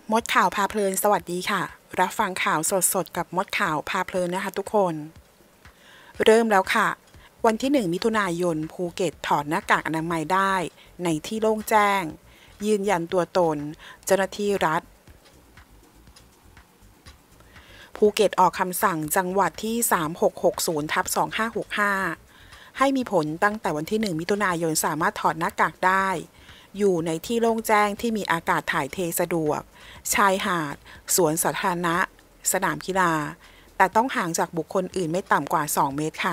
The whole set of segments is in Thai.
มดข่าวพาเพลินสวัสดีค่ะรับฟังข่าวสดๆกับมดข่าวพาเพลินนะคะทุกคนเริ่มแล้วค่ะวันที่1มิถุนายนภูเก็ตถอดหน้ากากอนามัยได้ในที่โล่งแจ้งยืนยันตัวตนเจ้าหน้าที่รัฐภูเก็ตออกคำสั่งจังหวัดที่3660/2565ให้มีผลตั้งแต่วันที่1มิถุนายนสามารถถอดหน้ากากได้อยู่ในที่โล่งแจ้งที่มีอากาศถ่ายเทสะดวกชายหาดสวนสาธารณะสนามกีฬาแต่ต้องห่างจากบุคคลอื่นไม่ต่ำกว่า2เมตรค่ะ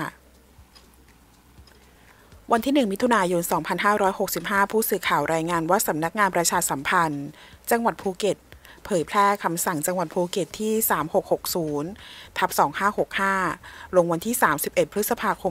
วันที่1มิถุนายน2565ผู้สื่อข่าวรายงานว่าสำนักงานประชาสัมพันธ์จังหวัดภูเก็ตเผยแพร่คำสั่งจังหวัดภูเก็ตที่3660/2565ลงวันที่31พฤษภาคม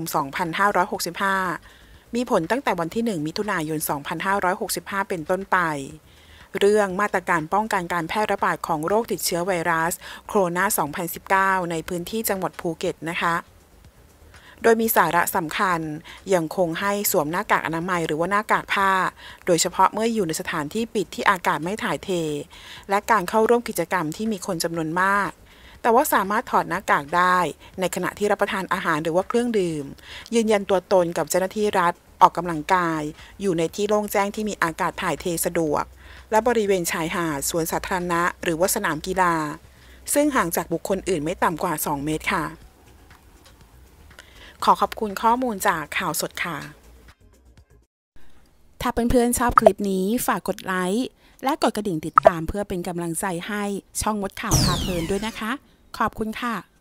2565มีผลตั้งแต่วันที่1มิถุนายน2565เป็นต้นไปเรื่องมาตรการป้องกันการแพร่ระบาดของโรคติดเชื้อไวรัสโคโรนา2019ในพื้นที่จังหวัดภูเก็ตนะคะโดยมีสาระสำคัญยังคงให้สวมหน้ากากอนามัยหรือว่าหน้ากากผ้าโดยเฉพาะเมื่ออยู่ในสถานที่ปิดที่อากาศไม่ถ่ายเทและการเข้าร่วมกิจกรรมที่มีคนจำนวนมากแต่ว่าสามารถถอดหน้ากากได้ในขณะที่รับประทานอาหารหรือว่าเครื่องดื่มยืนยันตัวตนกับเจ้าหน้าที่รัฐออกกำลังกายอยู่ในที่โล่งแจ้งที่มีอากาศถ่ายเทสะดวกและบริเวณชายหาดสวนสาธารณะหรือว่าสนามกีฬาซึ่งห่างจากบุคคลอื่นไม่ต่ำกว่า2เมตรค่ะขอขอบคุณข้อมูลจากข่าวสดค่ะถ้าเพื่อนๆชอบคลิปนี้ฝากกดไลค์และกดกระดิ่งติดตามเพื่อเป็นกำลังใจให้ช่องมดข่าวพาเพลินด้วยนะคะขอบคุณค่ะ